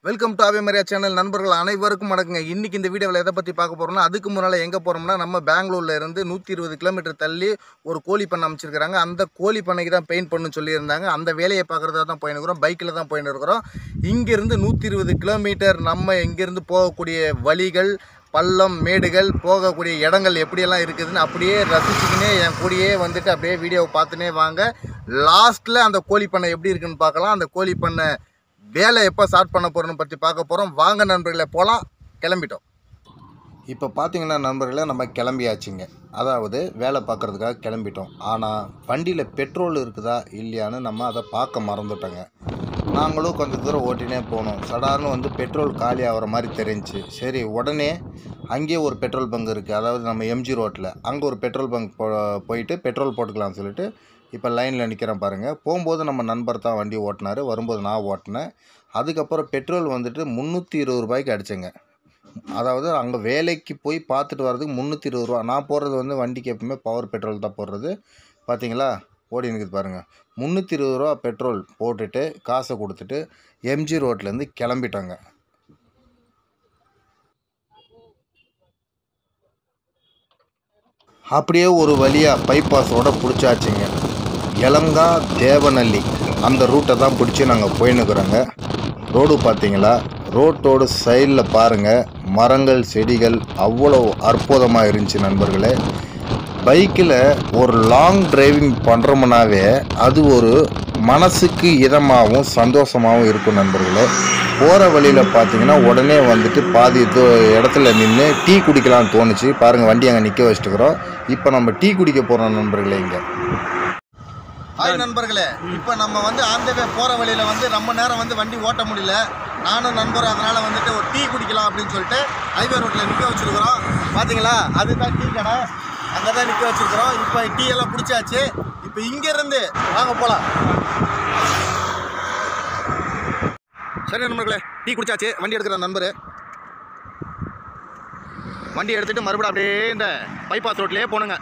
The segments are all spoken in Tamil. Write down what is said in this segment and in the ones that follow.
வெல்கம் டு ஆவேமரியா சேனல் நண்பர்கள் அனைவருக்கும் வணக்கங்க. இன்றைக்கி இந்த வீடியோவில் எதை பற்றி பார்க்க போகிறோம்னா, அதுக்கு முன்னால் எங்கே போகிறோம்னா, நம்ம பெங்களூரில் இருந்து 120 கிலோமீட்டர் தள்ளி ஒரு கோழி பண்ணை அமைச்சிருக்கிறாங்க. அந்த கோழி பண்ணைக்கு தான் பெயிண்ட் பண்ணு சொல்லியிருந்தாங்க. அந்த வேலையை பார்க்குறதா தான் போயினுக்கிறோம். பைக்கில் தான் போயின்னு இருக்கிறோம். இங்கேருந்து 120 கிலோமீட்டர் நம்ம இங்கேருந்து போகக்கூடிய வழிகள், பள்ளம், மேடுகள், போகக்கூடிய இடங்கள் எப்படியெல்லாம் இருக்குதுன்னு அப்படியே ரசிச்சுக்கினே என் கூடயே வந்துட்டு அப்படியே வீடியோவை பார்த்துனே வாங்க. லாஸ்ட்டில் அந்த கோழி பண்ணை எப்படி இருக்குன்னு பார்க்கலாம். அந்த கோழி பண்ணை வேலை எப்போ ஸ்டார்ட் பண்ண போகிறோன்னு பற்றி பார்க்க போகிறோம். வாங்க நண்பர்களே, போகலாம். கிளம்பிட்டோம். இப்போ பார்த்தீங்கன்னா நண்பர்களே, நம்ம கிளம்பியாச்சுங்க. அதாவது வேலை பார்க்குறதுக்காக கிளம்பிட்டோம். ஆனால் வண்டியில் பெட்ரோல் இருக்குதா இல்லையான்னு நம்ம அதை பார்க்க மறந்துட்டோங்க. நாங்களும் கொஞ்சம் தூரம் ஓட்டினே போனோம். சடார்னு பெட்ரோல் காலி ஆகிற மாதிரி தெரிஞ்சிச்சு. சரி, உடனே அங்கேயே ஒரு பெட்ரோல் பங்க் இருக்குது. அதாவது நம்ம எம்ஜி ரோட்டில் அங்கே ஒரு பெட்ரோல் பங்க் போயிட்டு பெட்ரோல் போட்டுக்கலாம்னு சொல்லிட்டு இப்போ லைனில் நிற்கிறேன் பாருங்கள். போகும்போது நம்ம நண்பர் தான் வண்டி ஓட்டினார், வரும்போது நான் ஓட்டினேன். அதுக்கப்புறம் பெட்ரோல் 320 ரூபாய்க்கு அடித்தேங்க. அதாவது அங்கே வேலைக்கு போய் பார்த்துட்டு வர்றதுக்கு 320 ரூபா. நான் போடுறது வண்டிக்கு எப்பவுமே பவர் பெட்ரோல் தான் போடுறது. பார்த்தீங்களா, ஓடி நிற்குது பாருங்கள். 320 ரூபா பெட்ரோல் போட்டுட்டு காசை கொடுத்துட்டு எம்ஜி ரோட்லேருந்து கிளம்பிட்டோங்க. அப்படியே ஒரு வழியாக பைபாஸோடு பிடிச்சாச்சுங்க. எலங்கா தேவநல்லி அந்த ரூட்டை தான் பிடிச்சி நாங்கள் போயின்னுக்குறோங்க. ரோடு பார்த்தீங்களா, ரோட்டோடு சைடில் பாருங்கள், மரங்கள் செடிகள் அவ்வளோ அற்புதமாக இருந்துச்சு நண்பர்களே. பைக்கில் ஒரு லாங் டிரைவிங் பண்ணுறோம்னாவே அது ஒரு மனசுக்கு இதமாகவும் சந்தோஷமாகவும் இருக்கும் நண்பர்களே. போகிற வழியில் பார்த்தீங்கன்னா உடனே பாதி இடத்துல நின்று டீ குடிக்கலாம்னு தோணுச்சு. பாருங்கள், வண்டி அங்கே நிற்க வச்சுட்டுக்கிறோம். இப்போ நம்ம டீ குடிக்க போகிறோம் நண்பர்களே. இங்கே ஹாய் நண்பர்களே, இப்போ நம்ம ஆந்தவே போகிற வழியில் ரொம்ப நேரம் வண்டி ஓட்ட முடியல. நானும் நண்பரும் அதனால் ஒரு டீ குடிக்கலாம் அப்படின்னு சொல்லிட்டு ஹைவே ரோட்டில் நிற்க வச்சுருக்குறோம். பார்த்தீங்களா, அதுதான் டீ கடை. அங்கே தான் நிற்க வச்சுருக்குறோம். இப்போ டீ எல்லாம் பிடிச்சாச்சு. இப்போ இங்கேருந்து வாங்க போகலாம். சரி நண்பர்களே, டீ குடிச்சாச்சு. வண்டி எடுக்கிற நண்பர் வண்டி எடுத்துகிட்டு மறுபடியும் அப்படியே இந்த பைபாஸ் ரோட்லேயே போகணுங்க.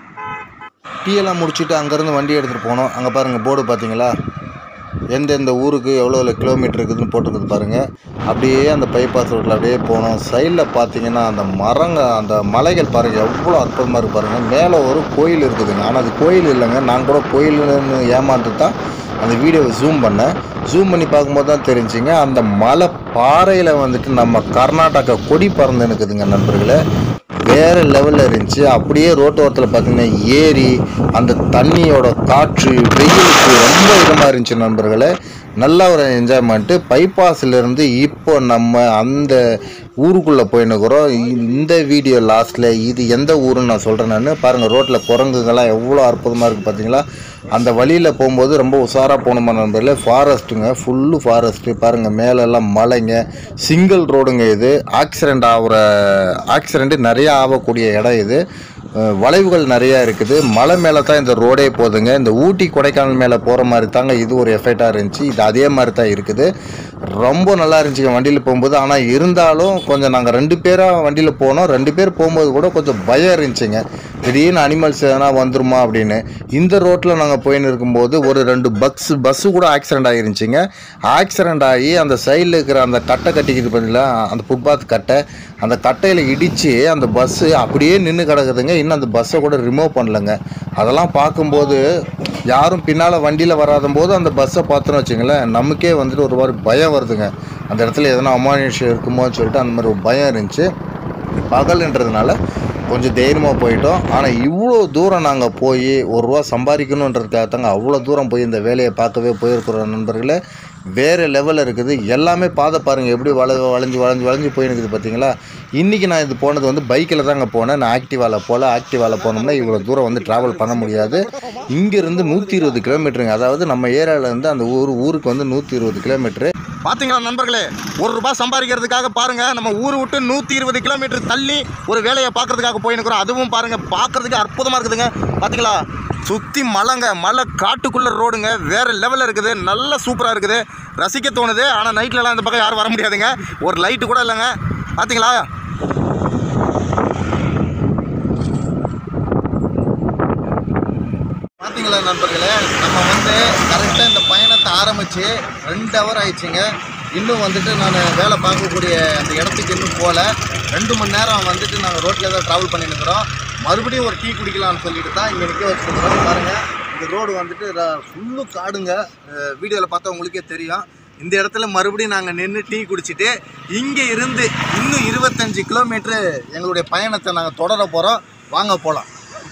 டீ எல்லாம் முடிச்சுட்டு அங்கேருந்து வண்டி எடுத்துகிட்டு போனோம். அங்கே பாருங்கள், போர்டு பார்த்தீங்களா, எந்தெந்த ஊருக்கு எவ்வளோ கிலோமீட்டர் இருக்குதுன்னு போட்டுருக்குது பாருங்கள். அப்படியே அந்த பைபாஸ் ரோட்டில் அப்படியே போனோம். சைடில் பார்த்தீங்கன்னா அந்த மலைகள் பாருங்கள், எவ்வளோ அற்புதமாக இருக்குது பாருங்கள். மேலே ஒரு கோயில் இருக்குதுங்க. ஆனால் அது கோயில் இல்லைங்க. நான் கூட கோயில்னு ஏமாந்து தான் அந்த வீடியோவை ஜூம் பண்ணி பார்க்கும்போது தான் தெரிஞ்சுங்க, அந்த மலை பாறையில் நம்ம கர்நாடகா கொடி பறந்து இருக்குதுங்க நண்பர்களே. வேறு லெவலில் இருந்துச்சு. அப்படியே ரோட்டோரத்தில் பார்த்தீங்கன்னா ஏரி, அந்த தண்ணியோட காற்று வெயிலுக்கு ரொம்ப இதமாக இருந்துச்சு நண்பர்களே. நல்ல ஒரு என்ஜாய்மெண்ட்டு. பைபாஸ்லேருந்து இப்போ நம்ம அந்த ஊருக்குள்ளே போயின்னுக்குறோம். இந்த வீடியோ லாஸ்ட்டில் இது எந்த ஊருன்னு நான் சொல்கிறேன். நான் பாருங்கள், ரோட்டில் குரங்குங்கள்லாம் எவ்வளோ அற்புதமாக இருக்குது பார்த்தீங்களா. அந்த வழியில் போகும்போது ரொம்ப உஷாராக போகணுமா நண்பர்களே. ஃபாரஸ்ட்டுங்க, ஃபுல்லு ஃபாரஸ்ட்டு. பாருங்கள், மேலெல்லாம் மலைங்க, சிங்கிள் ரோடுங்க. இது ஆக்சிடெண்ட்டு நிறையா ஆகக்கூடிய இடம் இது. வளைவுகள் நிறையா இருக்குது. மலை மேலே தான் இந்த ரோடே போகுதுங்க. இந்த ஊட்டி கொடைக்கானல் மேலே போகிற மாதிரி தாங்க இது ஒரு எஃபெக்டாக இருந்துச்சு. இது அதே மாதிரி தான் இருக்குது. ரொம்ப நல்லா இருந்துச்சுங்க வண்டியில் போகும்போது. ஆனால் இருந்தாலும் கொஞ்சம் நாங்கள் 2 பேராக வண்டியில் போனோம். 2 பேர் போகும்போது கூட கொஞ்சம் பயம் இருந்துச்சுங்க. திடீர்னு அனிமல்ஸ் எதனா வந்துருமா அப்படின்னு. இந்த ரோட்டில் நாங்கள் போயின்னு இருக்கும்போது ஒரு 2 பஸ்ஸு கூட ஆக்சிடெண்ட் ஆகிருந்துச்சிங்க. ஆக்சிடெண்ட் ஆகி அந்த சைடில் இருக்கிற அந்த கட்டை கட்டிக்கிட்டு பார்த்தீங்களா, அந்த ஃபுட்பாத் கட்டை, அந்த கட்டையில் இடித்து அந்த பஸ்ஸு அப்படியே நின்று கிடக்குதுங்க. இன்னும் அந்த பஸ்ஸை கூட ரிமூவ் பண்ணலைங்க. அதெல்லாம் பார்க்கும்போது யாரும் பின்னால் வண்டியில் வராத போது அந்த பஸ்ஸை பார்த்தோன்னு வச்சுங்களேன், நமக்கே ஒரு மாதிரி பயம் வருதுங்க. அந்த இடத்துல எதனா அமானுஷம் இருக்குமோன்னு சொல்லிட்டு அந்த மாதிரி ஒரு பயம் இருந்துச்சு. பகல்ன்றதுனால கொஞ்சம் தைரியமாக போயிட்டோம். ஆனால் இவ்வளோ தூரம் நாங்கள் போய் ₹1 சம்பாதிக்கணுன்றதுக்காக தாங்க அவ்வளோ தூரம் போய் இந்த வேலையை பார்க்கவே போயிருக்கிறோம் நண்பர்களே. வேறு லெவலில் இருக்குது. எல்லாமே பாதை பாருங்கள், எப்படி வளைஞ்சு போயினுக்குது பார்த்தீங்களா. இன்றைக்கி நான் இது போனது பைக்கில் தாங்க போனேன். நான் ஆக்டிவாவில் போனோம்னா இவ்வளோ தூரம் ட்ராவல் பண்ண முடியாது. இங்கேருந்து 120 கிலோமீட்டருங்க. அதாவது நம்ம ஏரியாவிலேருந்து அந்த ஊருக்கு 120 கிலோமீட்டரு. பார்த்தீங்களா நண்பர்களே, ₹1 சம்பாதிக்கிறதுக்காக பாருங்கள், நம்ம ஊர் விட்டு 120 கிலோமீட்டர் தள்ளி ஒரு வேலையை பார்க்குறதுக்காக போயினுக்கிறோம். அதுவும் பாருங்கள், பார்க்குறதுக்கு அற்புதமாக இருக்குதுங்க. பார்த்தீங்களா, சுற்றி மலை காட்டுக்குள்ளே ரோடுங்க. வேறு லெவலில் இருக்குது. நல்லா சூப்பராக இருக்குது, ரசிக்க தோணுது. ஆனால் நைட்லலாம் இந்த பக்கம் யாரும் வர முடியாதுங்க. ஒரு லைட்டு கூட இல்லைங்க. பார்த்தீங்களா, பார்த்தீங்களா நண்பர்களே, நம்ம கரெக்டாக இந்த பயணத்தை ஆரம்பித்து 2 ஹவர் ஆயிடுச்சுங்க. இன்னும் வந்துட்டு நான் வேலை பார்க்கக்கூடிய அந்த இடத்துக்கு இன்னும் போகல. 2 மணி நேரம் வந்துட்டு நாங்கள் ரோட்டில் தான் ட்ராவல் பண்ணியிருக்கிறோம். மறுபடியும் ஒரு டீ குடிக்கலாம்னு சொல்லிட்டு தான் இங்கே நிற்க வச்சுருக்கிறோம். பாருங்கள், இந்த ரோடு வந்துட்டு ஃபுல்லு காடுங்க. வீடியோவில் பார்த்தா உங்களுக்கே தெரியும். இந்த இடத்துல மறுபடியும் நாங்கள் நின்று டீ குடிச்சிட்டு இங்கே இருந்து இன்னும் 25 கிலோமீட்ரு எங்களுடைய பயணத்தை நாங்கள் தொடர போகிறோம். வாங்க போகலாம்.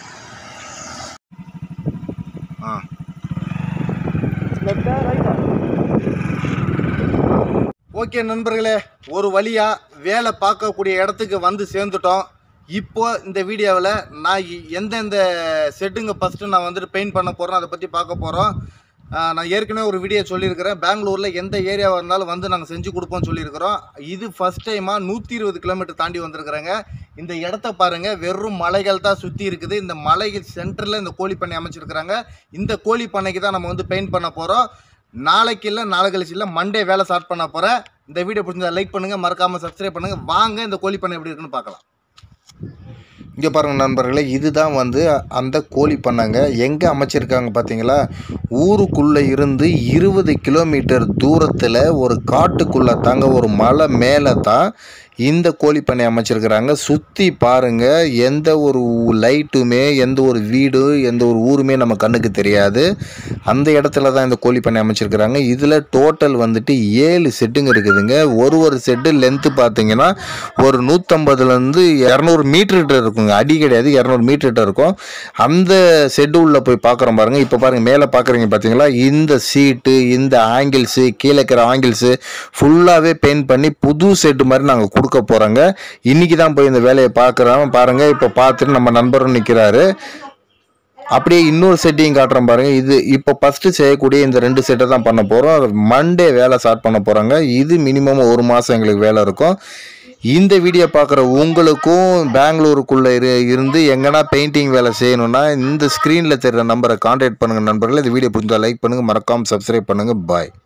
ஓகே நண்பர்களே, ஒரு வழியாக வேலை பார்க்கக்கூடிய இடத்துக்கு வந்து சேர்ந்துட்டோம். இப்போ இந்த வீடியோவில் நான் எந்தெந்த செட்டுங்க ஃபஸ்ட்டு நான் வந்துட்டு பெயிண்ட் பண்ண போகிறோம் அதை பற்றி பார்க்க போகிறோம். நான் ஏற்கனவே ஒரு வீடியோ சொல்லியிருக்கிறேன். பெங்களூரில் எந்த ஏரியாவாக இருந்தாலும் வந்து நாங்கள் செஞ்சு கொடுப்போம்னு சொல்லியிருக்கிறோம். இது ஃபஸ்ட் டைமாக 120 கிலோமீட்டர் தாண்டி வந்திருக்கிறேங்க. இந்த இடத்த பாருங்கள், வெறும் மலைகள் தான் சுற்றி இருக்குது. இந்த மலைகள் சென்டரில் இந்த கோழி பண்ணை அமைச்சிருக்கிறாங்க. இந்த கோழி பண்ணைக்கு தான் நம்ம வந்து பெயிண்ட் பண்ண போகிறோம். நாளைக்கு இல்லை, நாளை கழிச்சு இல்லை, மண்டே வேலை ஸ்டார்ட் பண்ண போகிறேன். இந்த வீடியோ பிடிச்சிருந்தா லைக் பண்ணுங்கள், மறக்காமல் சப்ஸ்கிரைப் பண்ணுங்கள். வாங்க இந்த கோழி பண்ணை எப்படி இருக்குன்னு பார்க்கலாம். இங்கே பாருங்கள் நண்பர்களே, இதுதான் வந்து அந்த கோழி பண்ணைங்க. எங்கே அமைச்சிருக்காங்க பார்த்தீங்களா? ஊருக்குள்ளே இருந்து 20 கிலோமீட்டர் தூரத்தில் ஒரு காட்டுக்குள்ளே தாங்க, ஒரு மலை மேலே தான் இந்த கோழி பண்ணை அமைச்சிருக்கிறாங்க. சுற்றி பாருங்கள், எந்த ஒரு லைட்டுமே, எந்த ஒரு வீடு, எந்த ஒரு ஊருமே நம்ம கண்ணுக்கு தெரியாது. அந்த இடத்துல தான் இந்த கோழி பண்ணை அமைச்சிருக்கிறாங்க. இதில் டோட்டல் வந்துட்டு 7 செட்டுங்க இருக்குதுங்க. ஒரு செட்டு லென்த்து பார்த்தீங்கன்னா ஒரு 150லேருந்து 200 மீட்டர்கிட்ட இருக்குங்க. அடி கிடையாது, 200 மீட்டர்கிட்ட இருக்கும். அந்த செட்டு உள்ளே போய் பார்க்குறோம் பாருங்கள். இப்போ பாருங்கள், மேலே பார்க்குறீங்க பார்த்தீங்களா? இந்த சீட்டு, இந்த ஆங்கிள்ஸு, கீழே இருக்கிற ஆங்கிள்ஸு ஃபுல்லாகவே பெயிண்ட் பண்ணி புது செட்டு மாதிரி நாங்கள் கொடுக்க போகிறோங்க. இன்றைக்கி தான் போய் இந்த வேலையை பார்க்குறோம். பாருங்கள், இப்போ பார்த்துட்டு நம்ம நண்பரும் நிற்கிறாரு. அப்படியே இன்னொரு செட்டையும் காட்டுறோம் பாருங்கள். இது இப்போ ஃபஸ்ட்டு செய்யக்கூடிய இந்த 2 செட்டை தான் பண்ண போகிறோம். மண்டே வேலை ஸ்டார்ட் பண்ண போகிறாங்க. இது மினிமம் 1 மாதம் எங்களுக்கு வேலை இருக்கும். இந்த வீடியோ பார்க்குற உங்களுக்கும் பெங்களூருக்குள்ளே இருந்து எங்கன்னா பெயிண்டிங் வேலை செய்யணுன்னா இந்த ஸ்க்ரீனில் தெரிகிற நம்பரை கான்டாக்ட் பண்ணுங்கள் நண்பர்களே. இந்த வீடியோ பிடிச்சா லைக் பண்ணுங்கள், மறக்காமல் சப்ஸ்கிரைப் பண்ணுங்கள். பாய்.